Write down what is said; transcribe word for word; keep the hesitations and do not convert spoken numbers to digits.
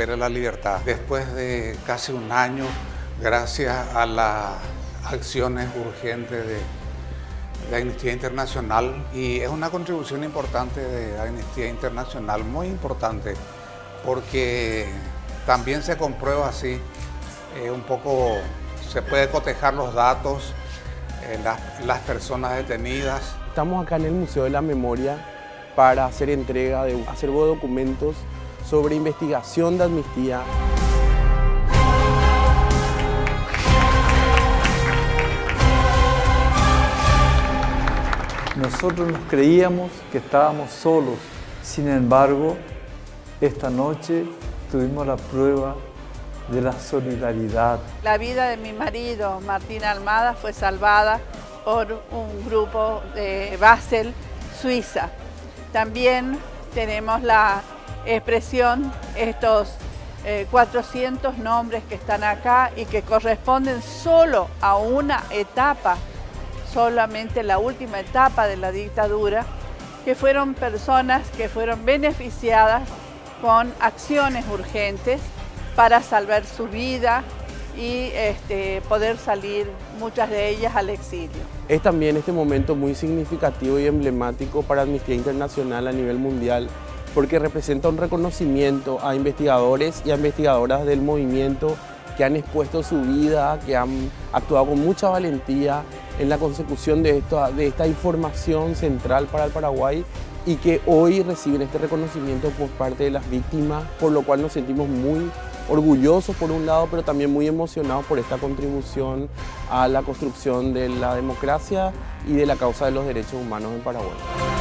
recupere la libertad. Después de casi un año, gracias a las acciones urgentes de, de Amnistía Internacional, y es una contribución importante de Amnistía Internacional, muy importante, porque también se comprueba así, eh, un poco se puede cotejar los datos, eh, las, las personas detenidas. Estamos acá en el Museo de la Memoria para hacer entrega de un acervo de documentos sobre investigación de amnistía. Nosotros nos creíamos que estábamos solos, sin embargo, esta noche tuvimos la prueba de la solidaridad. La vida de mi marido, Martín Almada, fue salvada por un grupo de Basel, Suiza. También tenemos la expresión, estos eh, cuatrocientos nombres que están acá y que corresponden solo a una etapa, solamente la última etapa de la dictadura, que fueron personas que fueron beneficiadas con acciones urgentes para salvar su vida y este, poder salir, muchas de ellas, al exilio. Es también este momento muy significativo y emblemático para Amnistía Internacional a nivel mundial, porque representa un reconocimiento a investigadores y a investigadoras del movimiento que han expuesto su vida, que han actuado con mucha valentía en la consecución de, esto, de esta información central para el Paraguay, y que hoy reciben este reconocimiento por parte de las víctimas, por lo cual nos sentimos muy orgullosos por un lado, pero también muy emocionados por esta contribución a la construcción de la democracia y de la causa de los derechos humanos en Paraguay.